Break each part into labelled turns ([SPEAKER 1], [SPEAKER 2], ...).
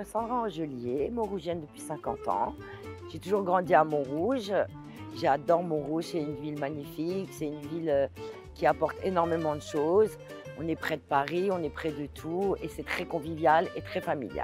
[SPEAKER 1] m'appelle Sandra Angelier, Montrougienne depuis 50 ans. J'ai toujours grandi à Montrouge. J'adore Montrouge, c'est une ville magnifique, c'est une ville qui apporte énormément de choses. On est près de Paris, on est près de tout et c'est très convivial et très familial.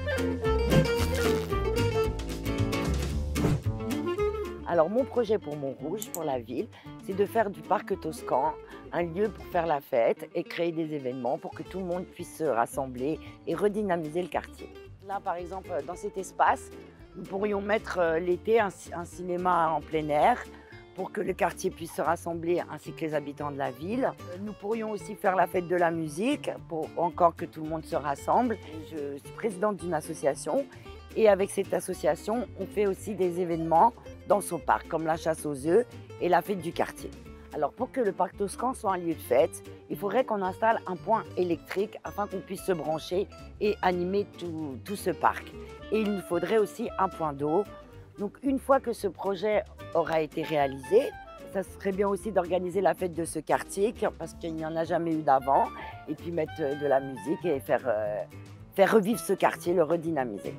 [SPEAKER 1] Alors mon projet pour Montrouge, pour la ville, c'est de faire du parc Toscan un lieu pour faire la fête et créer des événements pour que tout le monde puisse se rassembler et redynamiser le quartier. Là par exemple, dans cet espace, nous pourrions mettre l'été un cinéma en plein air pour que le quartier puisse se rassembler ainsi que les habitants de la ville. Nous pourrions aussi faire la fête de la musique pour encore que tout le monde se rassemble. Je suis présidente d'une association et avec cette association, on fait aussi des événements dans son parc comme la chasse aux œufs et la fête du quartier. Alors pour que le parc Toscan soit un lieu de fête, il faudrait qu'on installe un point électrique afin qu'on puisse se brancher et animer tout ce parc. Et il nous faudrait aussi un point d'eau. Donc une fois que ce projet aura été réalisé, ça serait bien aussi d'organiser la fête de ce quartier parce qu'il n'y en a jamais eu d'avant et puis mettre de la musique et faire revivre ce quartier, le redynamiser.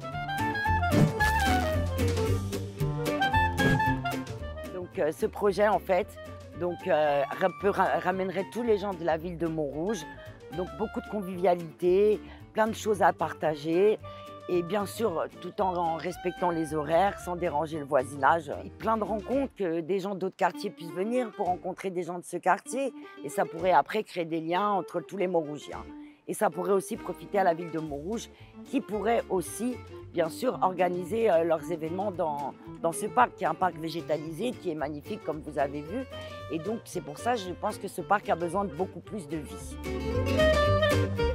[SPEAKER 1] Donc ce projet en fait ramènerait tous les gens de la ville de Montrouge, donc beaucoup de convivialité, plein de choses à partager et bien sûr tout en respectant les horaires, sans déranger le voisinage. Et plein de rencontres, que des gens d'autres quartiers puissent venir pour rencontrer des gens de ce quartier et ça pourrait après créer des liens entre tous les Montrougiens. Et ça pourrait aussi profiter à la ville de Montrouge qui pourrait aussi, bien sûr, organiser leurs événements dans ce parc, qui est un parc végétalisé, qui est magnifique comme vous avez vu. Et donc c'est pour ça que je pense que ce parc a besoin de beaucoup plus de vie.